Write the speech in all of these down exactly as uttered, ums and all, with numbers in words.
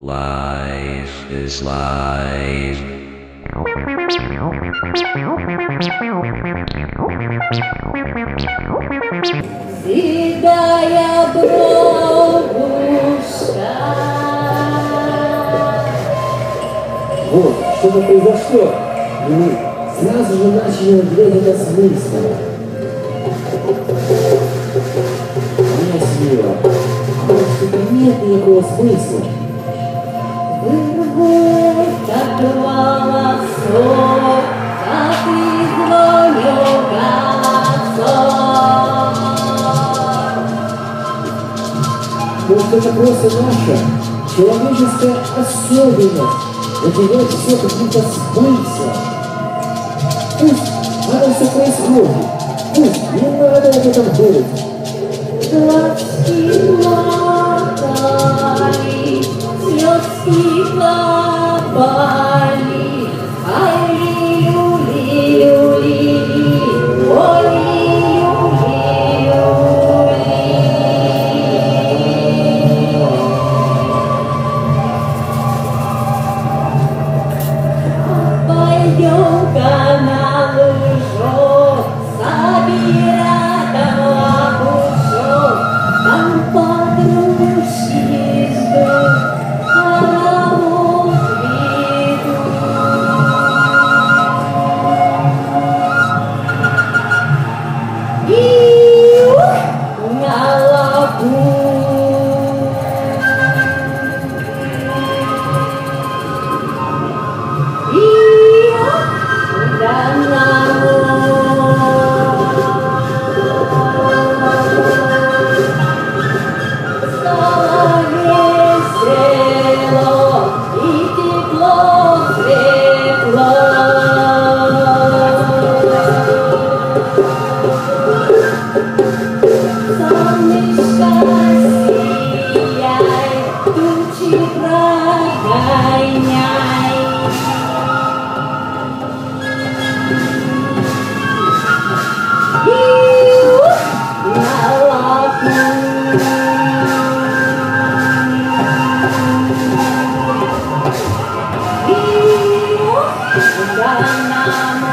Life is life. Седая бровушка. Вот, что-то произошло, и мы сразу же начали отвлекать от смысла. Моя сила, а вот что-то нет никакого смысла. Вырву, как волосок, как иглою голосок. Может, это просто наша человеческая особенность наделять все каким-то смыслом. Пусть оно все происходит, пусть не надо об этом думать. Глазки мотали, слезки капали, ай, лили-люли, ой, пойдем-ка на лужок, собирать лопушок, там подружки ждут, хоровод ведут. И ух, на лопу. И да на стало весело и тепло, тепло. Солнышко сияй, тучи прогоняй. И ух, на лапу. И ух, да на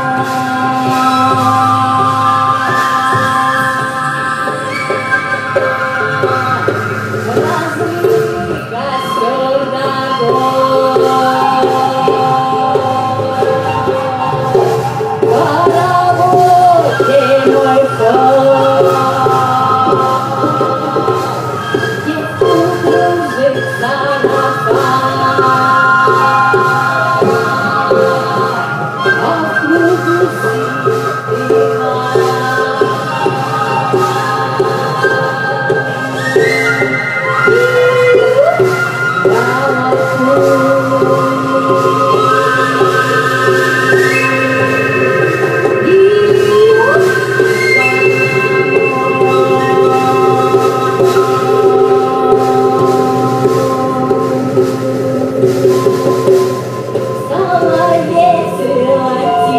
разлив костер догон. Хоровод ты мой ход, детку кружится нога, а в кругу сытыла. И на лопу. Стало весело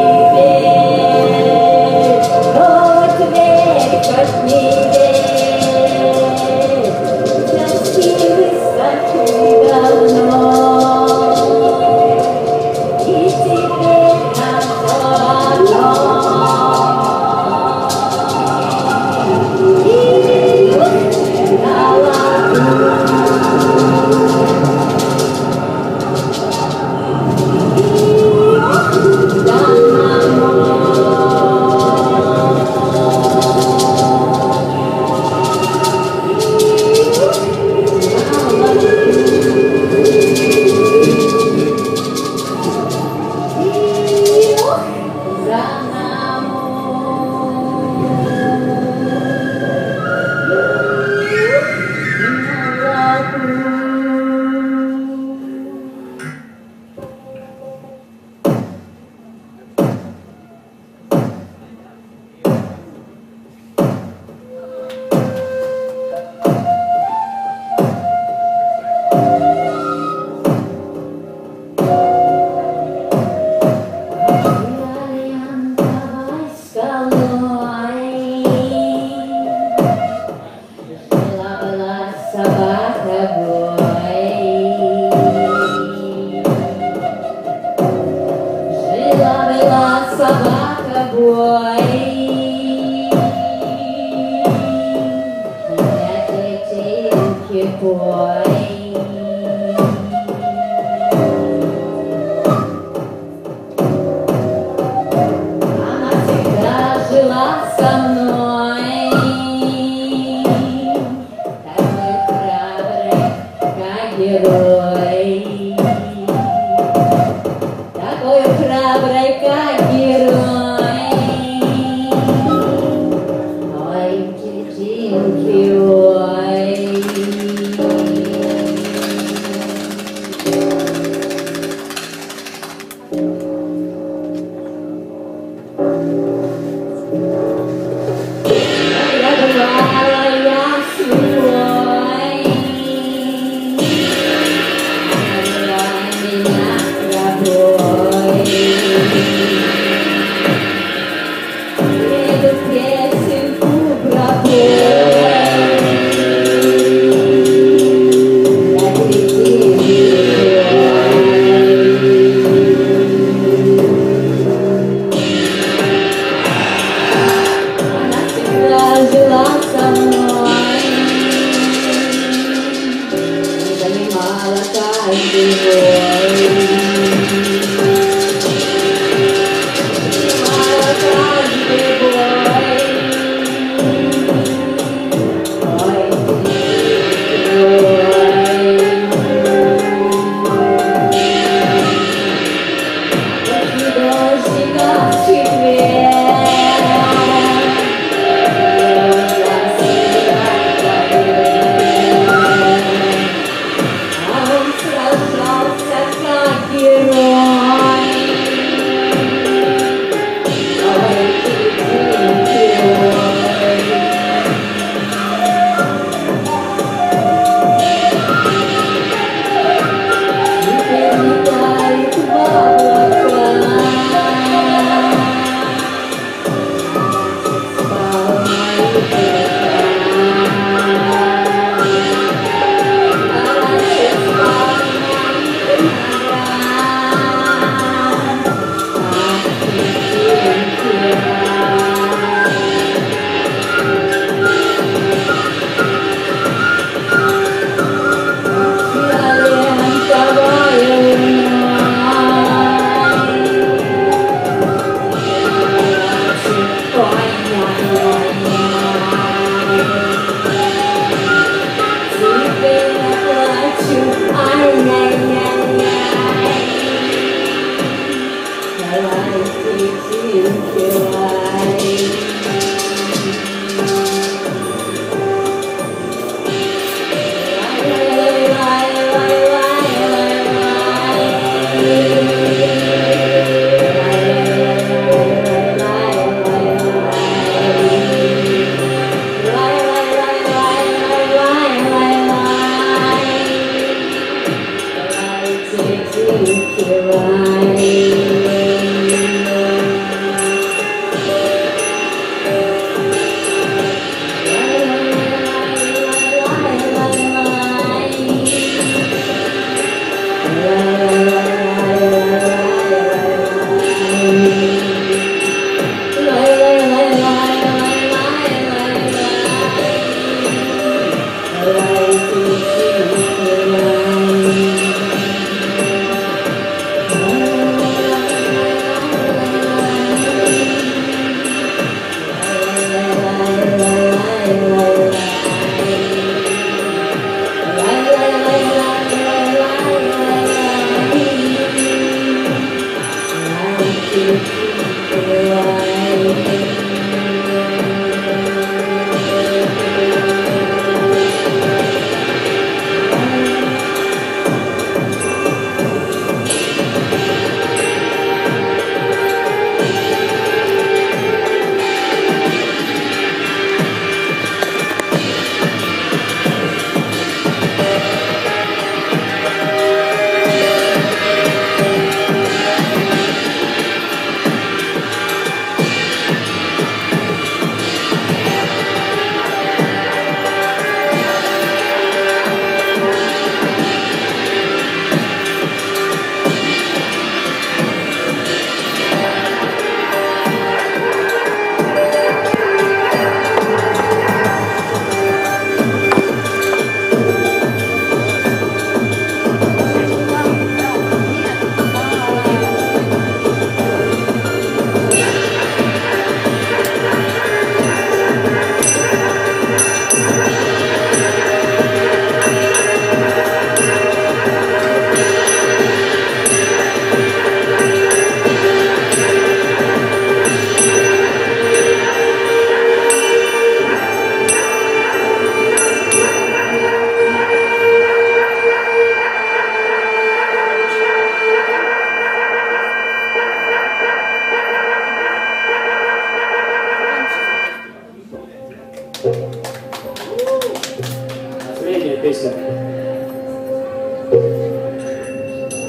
теперь, хоть верь, хоть не верь, за силы стать такой храбрый, как герой. Ой, девчонки, ой. Я бывала, я свой, называй меня рабой. Эту песенку пропой, я она всегда жила со мной, занимала каждый бой, занимала каждый бой. Ой, после дождика в четверг я всегда а он сражался как герой. Ой, девчонки, ой. Теперь летает в облака, спал мои глаза. А раньше спал мои глаза. Ах, девчонки, фиолетовая луна, теперь я плачу, ай-яй-яй-яй. Давай, девчонки, лай. Oh,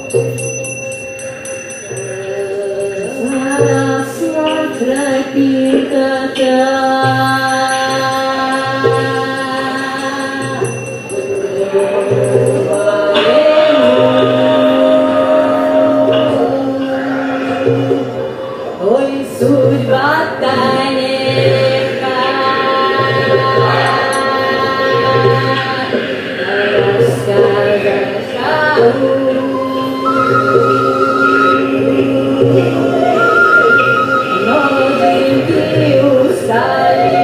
Ой, судьба далека, ноги устали.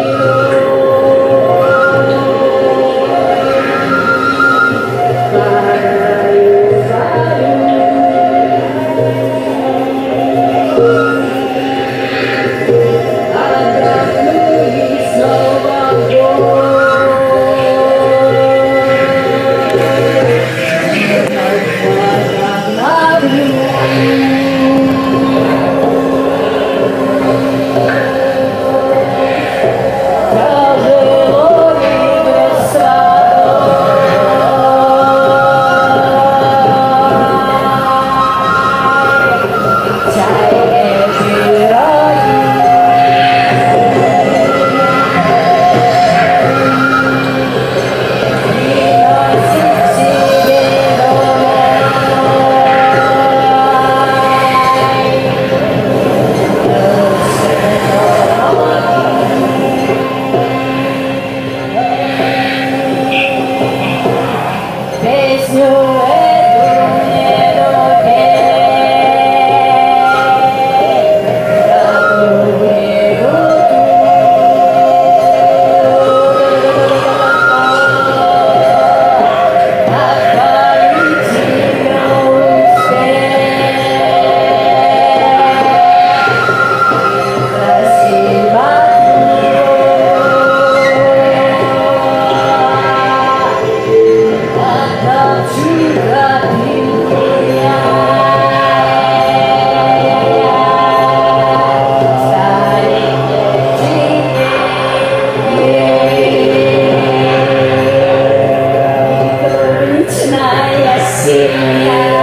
Yeah.